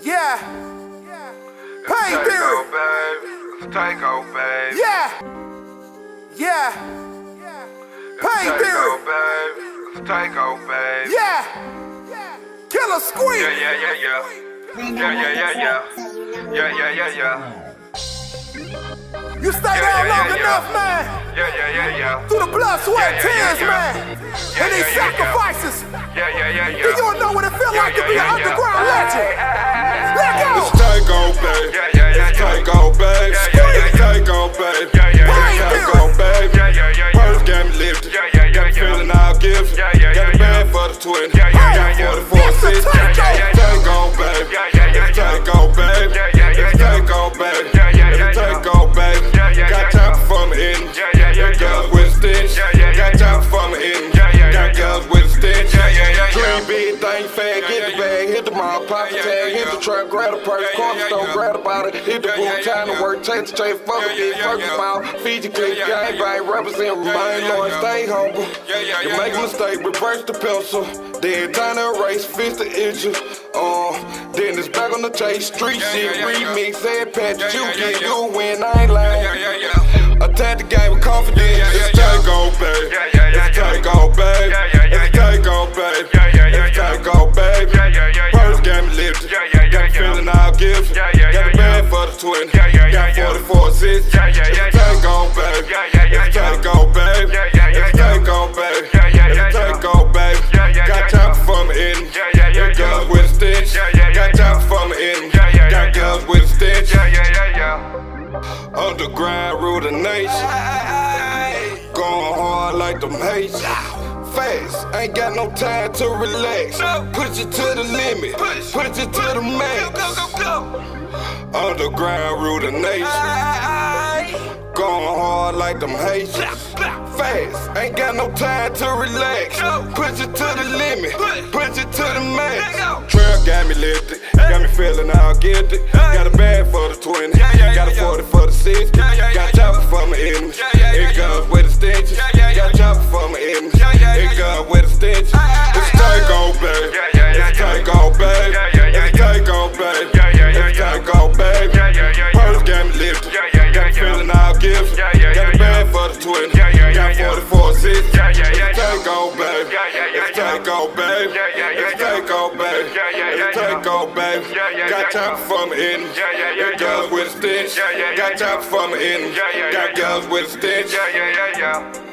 Yeah. Pain theory. Takeover, baby. Yeah. Yeah. Pain theory. Takeover, baby. Yeah. Killa Squeek. Yeah. You stay down long enough, man. Through the blood, sweat, tears, man. And these sacrifices. Then you'll know what it feels like to be an underground legend. Let go. It's Takeover, baby. It's Takeover, baby. It's Takeover, baby. Takeover, baby. Purse got me lifted. Got me feeling all gifted. Got the band for the 20. Got 44 6. Takeover, baby. It's Takeover, baby. It's Takeover, baby. It's Takeover, baby. Got time for me in. Got girls with a stitch. Got time for me in. Got girls with a stitch. Dream big, thing fat, get the bag, hit the mall, pop the tag, hit the trap, grab the purse, cornerstone, grab the bottle, hit the boot, time to work, chase the chain, fuck a bitch, fuck your mouth, feed your clip, gang bang, represent, remain loyal, stay humble. You make a mistake, reverse the pencil, then time to erase, fix the issue. Then it's back on the chase, street shit, remix, head patch, you get, you win, I ain't lying. Attack the game with confidence. It's Takeover, baby. It's Takeover, baby. It's Takeover, baby. It's Takeover, baby. Purse got me lifted. Got me feeling all gifted. Got the band for the 20. Got 44 6. It's Takeover, baby. It's Takeover, baby. It's Takeover, baby. It's Takeover, baby. Got time for me in. Got girls with a stitch. Got time for me in. Got girls with a stitch. Underground, rule the nation. Going hard like them hates. Fast, ain't got no time to relax. Push it to the limit, push it to the max. Underground, rule the nation. Going hard like them hates. Fast, ain't got no time to relax. Push it to the limit, push it to the max. Trail got me lifted, got me feeling all guilty. Got a bag for the 20, got a 40 for the 60. Got chopper for my enemies, it comes with the stitches. Got chopper for my enemies, it comes with the stitches. It's Takeover, baby. It's Takeover, baby. It's Takeover, baby. It's Takeover, baby. Purse got me lifted, got me feeling all gifted. Got a bag for the 20, got 44 6. It's Takeover, baby. It's Takeover, baby. It's Takeover, baby. It's Takeover, baby. Got time for me in. Got girls with a stitch. Got time for me in. Got girls with a stitch.